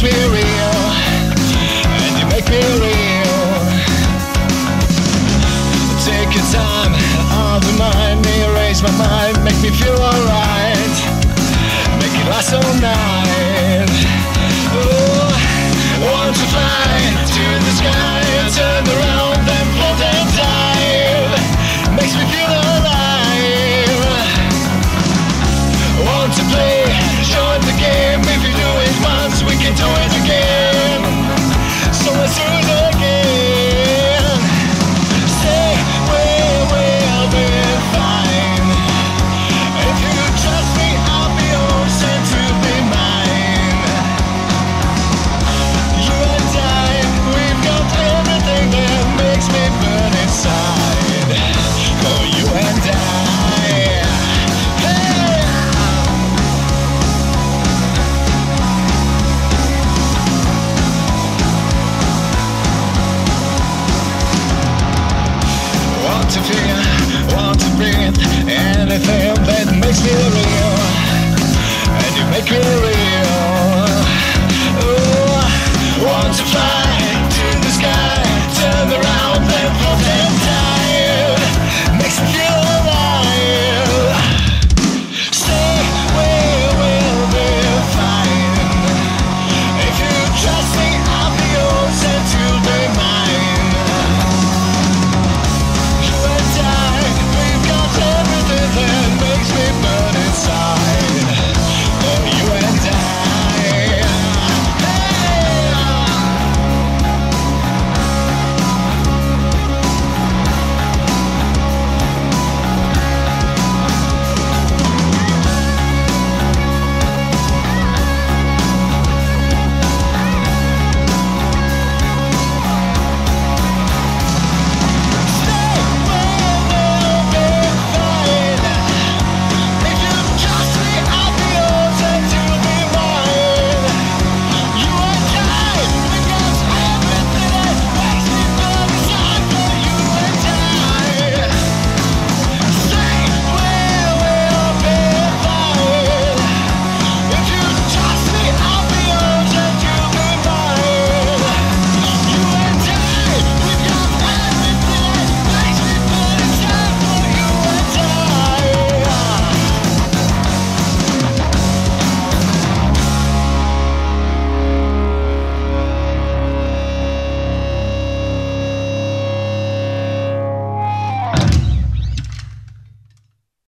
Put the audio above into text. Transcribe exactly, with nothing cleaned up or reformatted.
makes me real, and you make me real. Take your time, out of mind, erase my mind, make me feel alright, make it last all night. Oh, want to fly to the sky, turn around and float and dive, makes me feel alive. Want to play, join the game, if you do it once, we can do it again. So let's do it again. Stay where we'll be fine. If you trust me, I'll be yours and to be mine. You and I, we've got everything that makes me burn inside. Oh, you and I. Hey! Want to feel, want to breathe, anything that makes me real, and you make me real. Oh, want to fly.